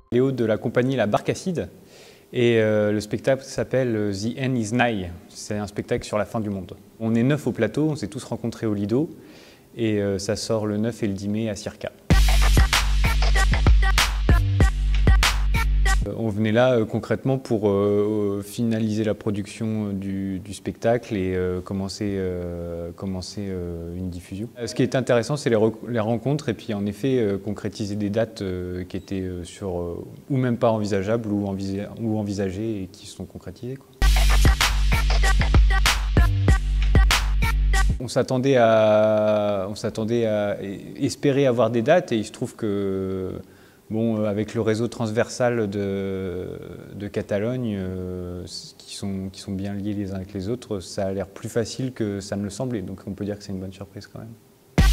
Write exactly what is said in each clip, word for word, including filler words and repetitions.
Léo de la compagnie La Barque Acide et euh, le spectacle s'appelle The End is Nigh. C'est un spectacle sur la fin du monde. On est neuf au plateau, on s'est tous rencontrés au Lido et euh, ça sort le neuf et le dix mai à Circa. On venait là euh, concrètement pour euh, finaliser la production du, du spectacle et euh, commencer, euh, commencer euh, une diffusion. Ce qui est intéressant, c'est les, les rencontres et puis en effet euh, concrétiser des dates euh, qui étaient euh, sur, euh, ou même pas envisageables ou, envisa ou envisagées et qui se sont concrétisées, quoi. On s'attendait à, on s'attendait à espérer avoir des dates et il se trouve que bon, avec le réseau transversal de, de Catalogne, euh, qui, sont, qui sont bien liés les uns avec les autres, ça a l'air plus facile que ça ne le semblait. Donc on peut dire que c'est une bonne surprise quand même.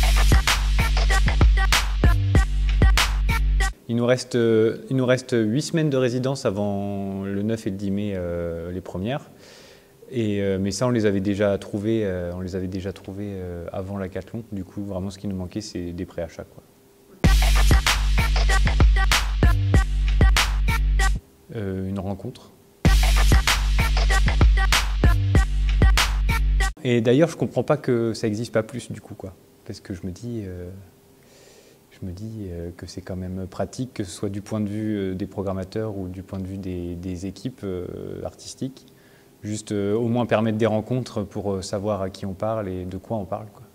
Il nous reste, il nous reste huit semaines de résidence avant le neuf et le dix mai, euh, les premières. Et, euh, mais ça, on les avait déjà trouvés, euh, on les avait déjà trouvés euh, avant l'Hackathon. Du coup, vraiment, ce qui nous manquait, c'est des préachats, quoi. Euh, une rencontre. Et d'ailleurs, je comprends pas que ça n'existe pas plus, du coup, quoi. Parce que je me dis, euh, je me dis euh, que c'est quand même pratique, que ce soit du point de vue euh, des programmateurs ou du point de vue des, des équipes euh, artistiques. Juste euh, au moins permettre des rencontres pour euh, savoir à qui on parle et de quoi on parle, quoi.